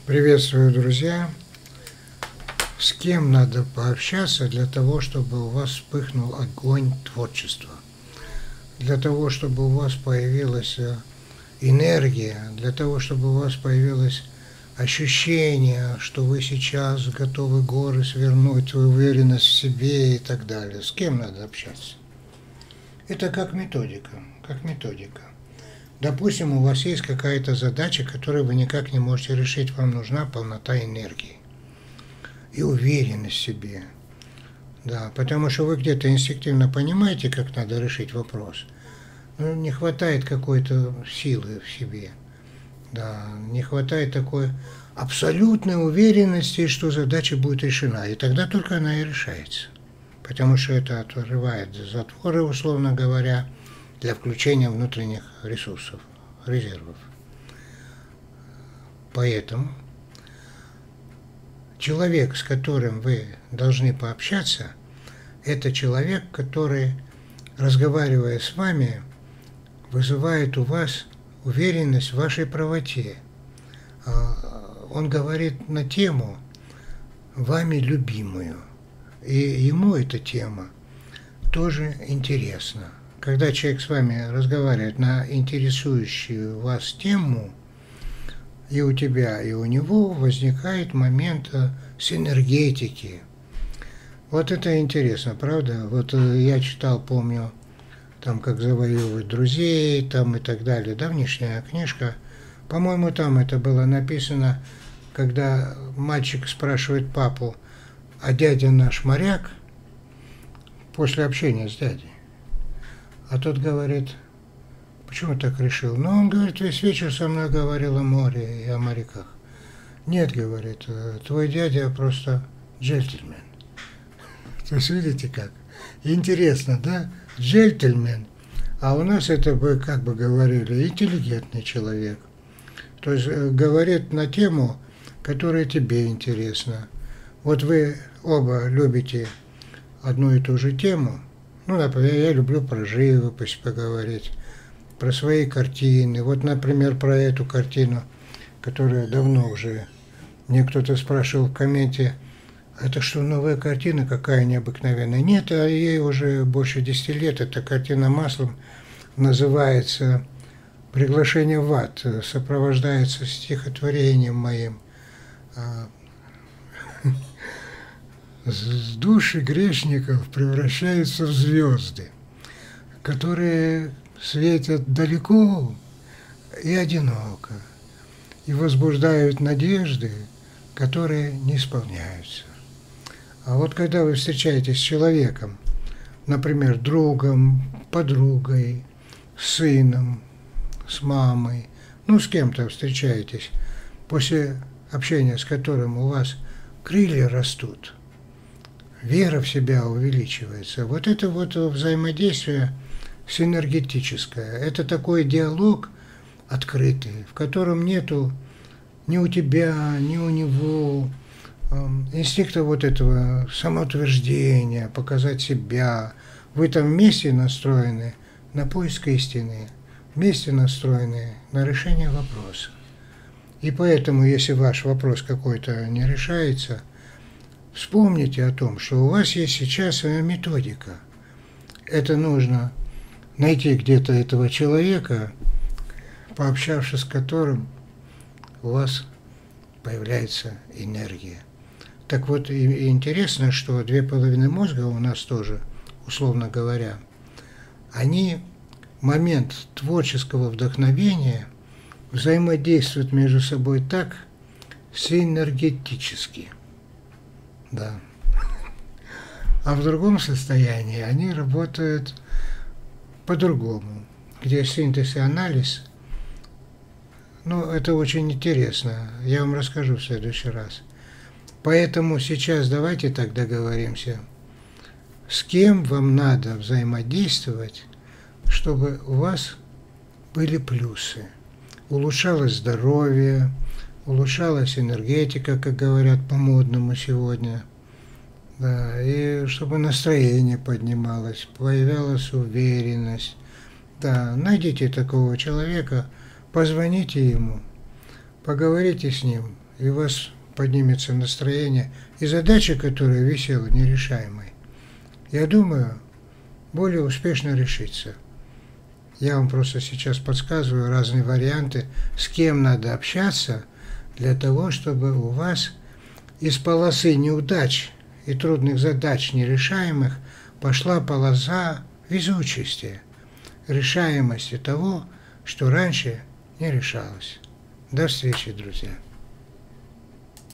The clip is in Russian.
Приветствую, друзья! С кем надо пообщаться для того, чтобы у вас вспыхнул огонь творчества? Для того, чтобы у вас появилась энергия, для того, чтобы у вас появилось ощущение, что вы сейчас готовы горы свернуть, уверенность в себе и так далее. С кем надо общаться? Это как методика, как методика. Допустим, у вас есть какая-то задача, которую вы никак не можете решить, вам нужна полнота энергии и уверенность в себе. Да, потому что вы где-то инстинктивно понимаете, как надо решить вопрос, но не хватает какой-то силы в себе. Да, не хватает такой абсолютной уверенности, что задача будет решена, и тогда только она и решается. Потому что это открывает затворы, условно говоря, для включения внутренних ресурсов, резервов. Поэтому человек, с которым вы должны пообщаться, это человек, который, разговаривая с вами, вызывает у вас уверенность в вашей правоте. Он говорит на тему, вами любимую, и ему эта тема тоже интересна. Когда человек с вами разговаривает на интересующую вас тему, и у тебя, и у него возникает момент синергетики. Вот это интересно, правда? Вот я читал, помню, там «Как завоевывать друзей», там и так далее, давнишняя книжка. По-моему, там это было написано, когда мальчик спрашивает папу, а дядя наш моряк, после общения с дядей. А тот говорит, почему так решил? Ну, он говорит, весь вечер со мной говорил о море и о моряках. Нет, говорит, твой дядя просто джентльмен. То есть, видите как? Интересно, да? Джентльмен. А у нас это бы, как бы говорили, интеллигентный человек. То есть, говорит на тему, которая тебе интересна. Вот вы оба любите одну и ту же тему. Ну, например, я люблю про живопись поговорить, про свои картины. Вот, например, про эту картину, которая давно уже, мне кто-то спрашивал в комменте, это что, новая картина какая необыкновенная? Нет, а ей уже больше 10 лет. Эта картина маслом называется «Приглашение в ад», сопровождается стихотворением моим. С души грешников превращаются в звезды, которые светят далеко и одиноко, и возбуждают надежды, которые не исполняются. А вот когда вы встречаетесь с человеком, например, другом, подругой, сыном, с мамой, ну, с кем-то встречаетесь, после общения с которым у вас крылья растут, вера в себя увеличивается. Вот это вот взаимодействие синергетическое. Это такой диалог открытый, в котором нету ни у тебя, ни у него инстинкта вот этого самоутверждения, показать себя. Вы там вместе настроены на поиск истины, вместе настроены на решение вопроса. И поэтому, если ваш вопрос какой-то не решается, вспомните о том, что у вас есть сейчас методика. Это нужно найти где-то этого человека, пообщавшись с которым у вас появляется энергия. Так вот, и интересно, что 2,5 мозга у нас тоже, условно говоря, они в момент творческого вдохновения взаимодействуют между собой так синергетически. Да. А в другом состоянии они работают по-другому, где синтез и анализ. Ну, это очень интересно. Я вам расскажу в следующий раз. Поэтому сейчас давайте так договоримся. С кем вам надо взаимодействовать, чтобы у вас были плюсы? Улучшалось здоровье, улучшалась энергетика, как говорят по-модному сегодня. Да, и чтобы настроение поднималось, появлялась уверенность. Да, найдите такого человека, позвоните ему, поговорите с ним, и у вас поднимется настроение, и задача, которая висела нерешаемой, я думаю, более успешно решится. Я вам просто сейчас подсказываю разные варианты, с кем надо общаться, для того, чтобы у вас из полосы неудач и трудных задач нерешаемых пошла полоса везучести, решаемости того, что раньше не решалось. До встречи, друзья.